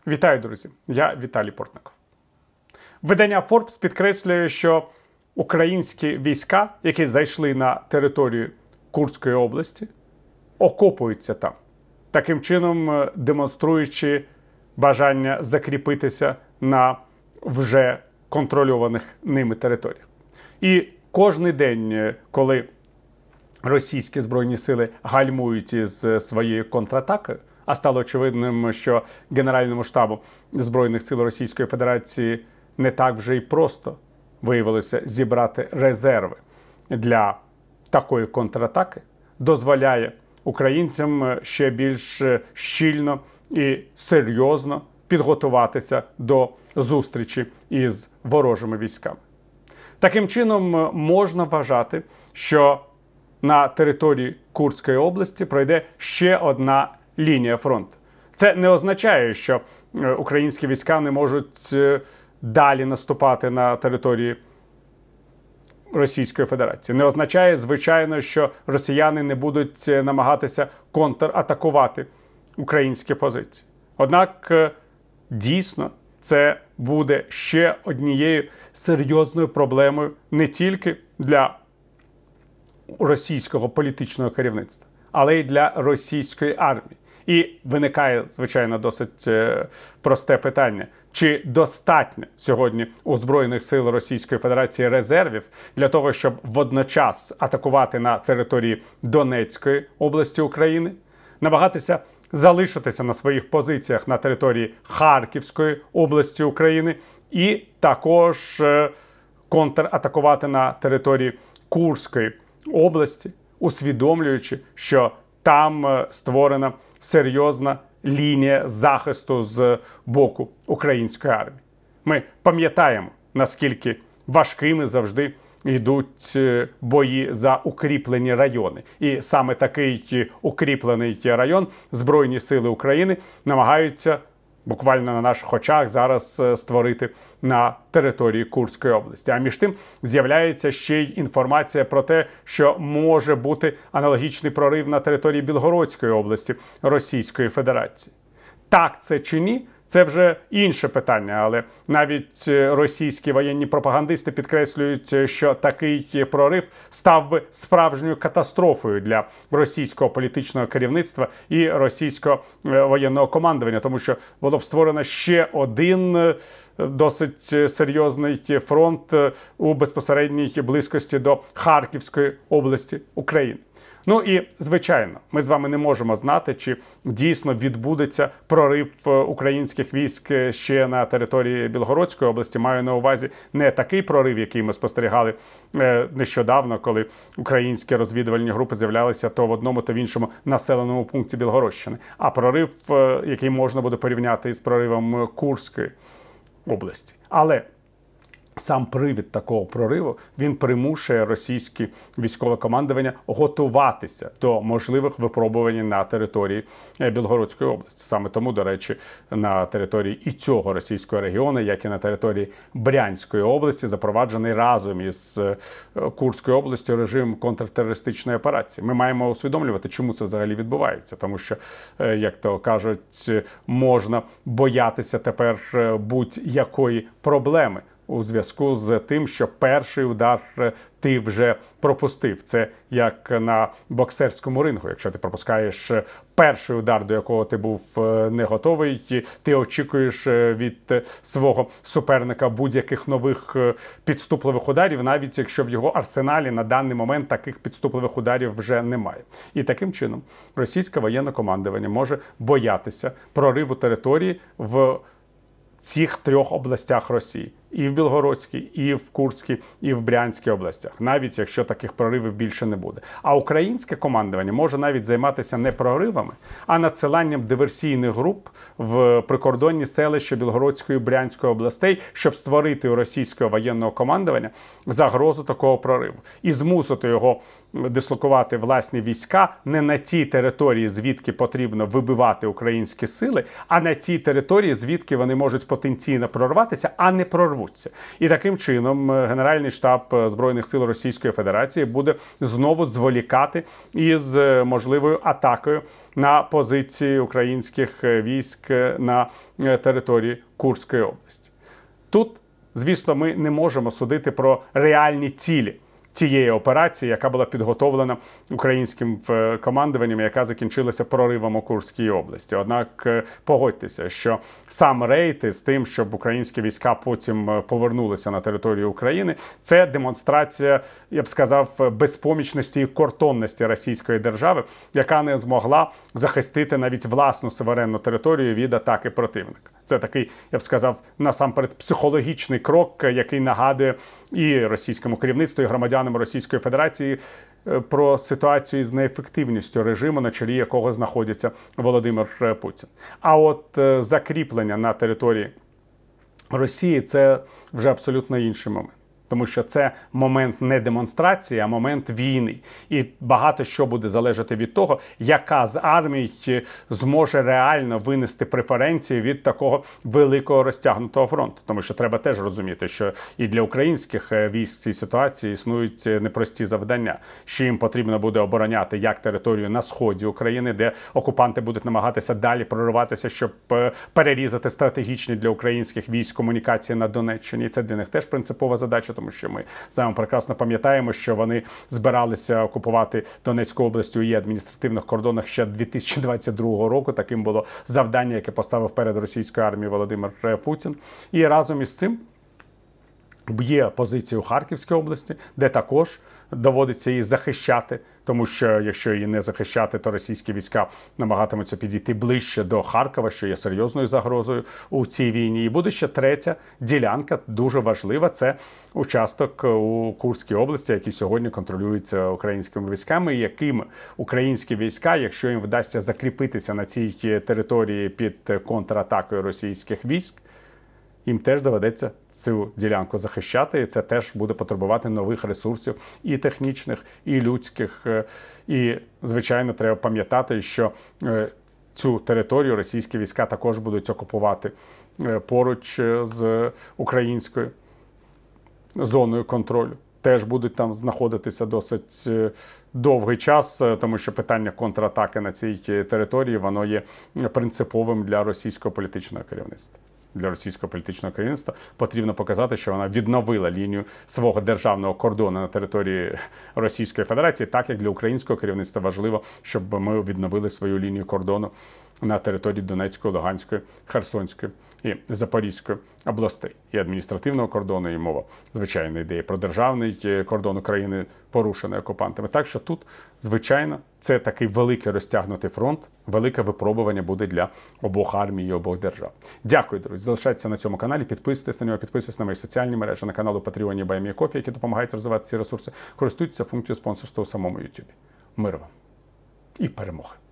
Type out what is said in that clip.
Вітаю, друзі! Я Віталій Портников. Видання Forbes підкреслює, що українські війська, які зайшли на територію Курської області, окопуються там, таким чином демонструючи бажання закріпитися на вже контрольованих ними територіях. І кожний день, коли російські Збройні сили гальмують із своєю контратакою, а стало очевидним, що Генеральному штабу Збройних сил Російської Федерації не так вже й просто виявилося зібрати резерви для такої контратаки, дозволяє українцям ще більш щільно і серйозно підготуватися до зустрічі із ворожими військами. Таким чином, можна вважати, що на території Курської області пройде ще одна лінія фронту. Це не означає, що українські війська не можуть далі наступати на території Російської Федерації. Не означає, звичайно, що росіяни не будуть намагатися контратакувати українські позиції. Однак, дійсно, це буде ще однією серйозною проблемою не тільки для російського політичного керівництва, але й для російської армії. І виникає, звичайно, досить просте питання. Чи достатньо сьогодні у Збройних сил Російської Федерації резервів для того, щоб водночас атакувати на території Донецької області України, намагатися залишитися на своїх позиціях на території Харківської області України і також контратакувати на території Курської області, усвідомлюючи, що там створена серйозна лінія захисту з боку української армії. Ми пам'ятаємо, наскільки важкими завжди йдуть бої за укріплені райони. І саме такий укріплений район Збройні сили України намагаються буквально на наших очах зараз створити на території Курської області. А між тим з'являється ще й інформація про те, що може бути аналогічний прорив на території Білгородської області Російської Федерації. Так це чи ні? Це вже інше питання, але навіть російські воєнні пропагандисти підкреслюють, що такий прорив став би справжньою катастрофою для російського політичного керівництва і російського воєнного командування, тому що було б створено ще один досить серйозний фронт у безпосередній близькості до Харківської області України. Ну і, звичайно, ми з вами не можемо знати, чи дійсно відбудеться прорив українських військ ще на території Білгородської області. Маю на увазі не такий прорив, який ми спостерігали нещодавно, коли українські розвідувальні групи з'являлися то в одному, то в іншому населеному пункті Білгородщини, а прорив, який можна буде порівняти із проривом Курської області. Але сам привід такого прориву, він примушує російське військове командування готуватися до можливих випробувань на території Білгородської області. Саме тому, до речі, на території і цього російського регіону, як і на території Брянської області, запроваджений разом із Курською областю режим контртерористичної операції. Ми маємо усвідомлювати, чому це взагалі відбувається. Тому що, як то кажуть, можна боятися тепер будь-якої проблеми у зв'язку з тим, що перший удар ти вже пропустив. Це як на боксерському рингу. Якщо ти пропускаєш перший удар, до якого ти був не готовий, ти очікуєш від свого суперника будь-яких нових підступливих ударів, навіть якщо в його арсеналі на даний момент таких підступливих ударів вже немає. І таким чином російське воєнне командування може боятися прориву території в цих трьох областях Росії. І в Білгородській, і в Курській, і в Брянській областях, навіть якщо таких проривів більше не буде. А українське командування може навіть займатися не проривами, а надсиланням диверсійних груп в прикордонні селища Білгородської і Брянської областей, щоб створити у російського воєнного командування загрозу такого прориву. І змусити його дислокувати власні війська не на тій території, звідки потрібно вибивати українські сили, а на тій території, звідки вони можуть потенційно прорватися, а не прорвуть. прорвуться. І таким чином Генеральний штаб Збройних сил Російської Федерації буде знову зволікати із можливою атакою на позиції українських військ на території Курської області. Тут, звісно, ми не можемо судити про реальні цілі цієї операції, яка була підготовлена українським командуванням, яка закінчилася проривом у Курській області. Однак погодьтеся, що сам рейд з тим, щоб українські війська потім повернулися на територію України, це демонстрація, я б сказав, безпомічності і картонності російської держави, яка не змогла захистити навіть власну суверенну територію від атаки противника. Це такий, я б сказав, насамперед психологічний крок, який нагадує і російському керівництву, і громадянам Російської Федерації про ситуацію з неефективністю режиму, на чолі якого знаходиться Володимир Путін. А от закріплення на території Росії – це вже абсолютно інший момент. Тому що це момент не демонстрації, а момент війни. І багато що буде залежати від того, яка з армій зможе реально винести преференції від такого великого розтягнутого фронту. Тому що треба теж розуміти, що і для українських військ в цій ситуації існують непрості завдання. Що їм потрібно буде обороняти як територію на сході України, де окупанти будуть намагатися далі прориватися, щоб перерізати стратегічні для українських військ комунікації на Донеччині. І це для них теж принципова задача, тому що ми з вами прекрасно пам'ятаємо, що вони збиралися окупувати Донецьку область у її адміністративних кордонах ще 2022 року. Таким було завдання, яке поставив перед російською армією Володимир Путін. І разом із цим є позиція у Харківській області, де також доводиться її захищати, тому що якщо її не захищати, то російські війська намагатимуться підійти ближче до Харкова, що є серйозною загрозою у цій війні. І буде ще третя ділянка, дуже важлива, це участок у Курській області, який сьогодні контролюється українськими військами, і яким українські війська, якщо їм вдасться закріпитися на цій території під контратакою російських військ, їм теж доведеться цю ділянку захищати, і це теж буде потребувати нових ресурсів і технічних, і людських. І, звичайно, треба пам'ятати, що цю територію російські війська також будуть окупувати поруч з українською зоною контролю. Теж будуть там знаходитися досить довгий час, тому що питання контратаки на цій території, воно є принциповим для російського політичного керівництва. Для російського політичного керівництва потрібно показати, що вона відновила лінію свого державного кордону на території Російської Федерації, так як для українського керівництва важливо, щоб ми відновили свою лінію кордону на території Донецької, Луганської, Херсонської і Запорізької областей. І адміністративного кордону, і мова, звичайно, йде про державний кордон України, порушений окупантами. Так що тут, звичайно, це такий великий розтягнутий фронт, велике випробування буде для обох армій і обох держав. Дякую, друзі. Залишайтеся на цьому каналі, підписуйтесь на нього, підписуйтесь на мої соціальні мережі, на канал у Patreon Buy Me Coffee, які допомагають розвивати ці ресурси. Користуйтеся функцією спонсорства у самому YouTube. Миру вам і перемоги!